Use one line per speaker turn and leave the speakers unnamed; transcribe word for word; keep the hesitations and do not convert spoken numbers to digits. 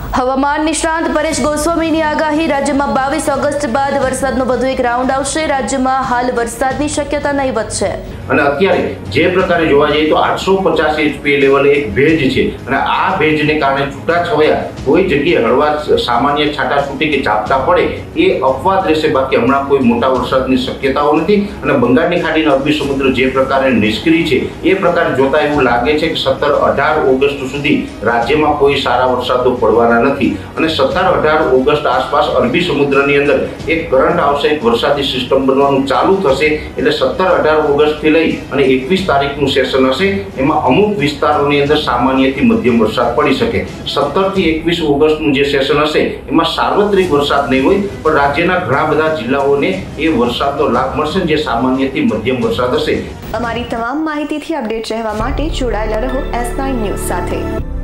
હવામાન નિષ્ણાંત પરેશ ગોસ્વામીની આગાહી। રાજ્યમાં બાવીસ ઓગસ્ટ બાદ વરસાદનો વધુ એક રાઉન્ડ આવશે। રાજ્યમાં હાલ વરસાદની શક્યતા નહીવત છે
અને અત્યારે જે પ્રકારે જોવા જઈએ તો આઠસો પચાસ એચપી લેવલે એક ભેજ છે અને આ ભેજને કારણે છૂટાછવાયા કોઈ જગ્યાએ હળવા સામાન્ય છાંટાછૂટી કે ઝાપટા પડે એ અપવાદ રહેશે, બાકી હમણાં કોઈ મોટા વરસાદની શક્યતાઓ નથી। અને બંગાળની ખાડીનો અરબી સમુદ્ર જે પ્રકારે નિષ્ક્રિય છે એ પ્રકારે જોતા એવું લાગે છે કે સત્તર અઢાર ઓગસ્ટ સુધી રાજ્યમાં કોઈ સારા વરસાદો પડવાના નથી અને સત્તર અઢાર ઓગસ્ટ આસપાસ અરબી સમુદ્રની અંદર એક કરંટ આવશે, એક વરસાદી સિસ્ટમ બનવાનું ચાલુ થશે। એટલે સત્તર અઢાર ઓગસ્ટ થી લઈ અને એકવીસ તારીખનું સેશન હશે, એમાં અમુક વિસ્તારોની અંદર સામાન્યથી મધ્યમ વરસાદ પડી શકે। સત્તર થી એકવીસ ઓગસ્ટનું જે સેશન હશે એમાં સાર્વત્રિક વરસાદ નહીં હોય, પણ રાજ્યના ઘણા બધા જિલ્લાઓને એ વરસાદનો લાભ મળશે જે સામાન્યથી મધ્યમ વરસાદ હશે।
અમારી તમામ માહિતીથી અપડેટ રહેવા માટે જોડાયેલા રહો એસ નાઇન ન્યૂઝ સાથે।